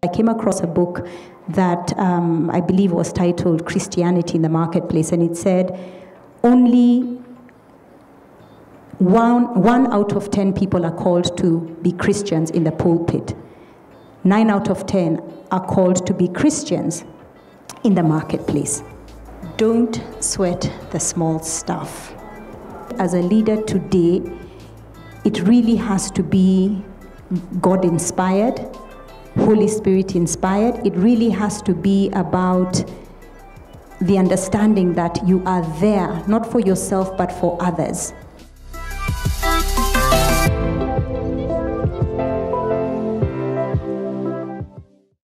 I came across a book that I believe was titled Christianity in the Marketplace, and it said only one out of 10 people are called to be Christians in the pulpit. 9 out of 10 are called to be Christians in the marketplace. Don't sweat the small stuff. As a leader today, it really has to be God-inspired, Holy Spirit-inspired. It really has to be about the understanding that you are there, not for yourself, but for others.